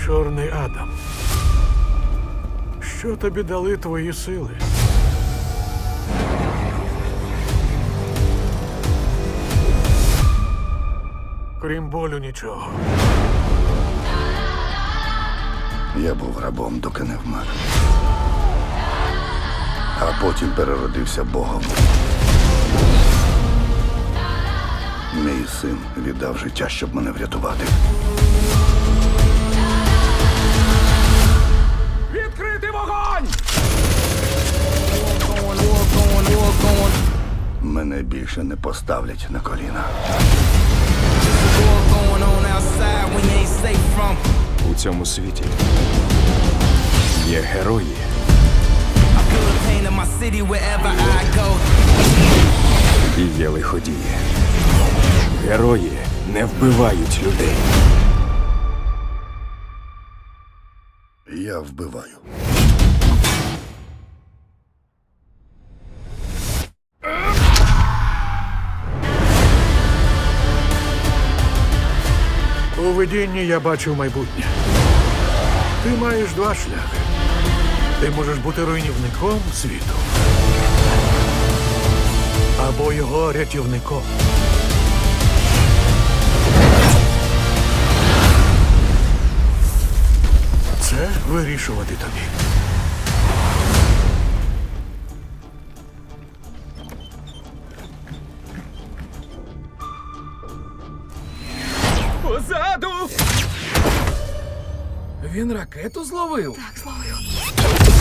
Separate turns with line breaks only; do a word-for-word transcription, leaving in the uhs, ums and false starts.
Чорний Адам. Що тобі дали твої сили? Крім болю, нічого.
Я був рабом, доки не вмер. А потім переродився Богом. Мій син віддав життя, щоб мене врятувати.
Відкрити вогонь!
Мене більше не поставлять на коліна.
У цьому світі є герої. І є лиходії. Герої не вбивають людей.
Я вбиваю.
У видінні я бачив майбутнє. Ти маєш два шляхи. Ти можеш бути руйнівником світу. Або його рятівником. Це вирішувати тобі.
Позаду! Він ракету зловив?
Так, зловив.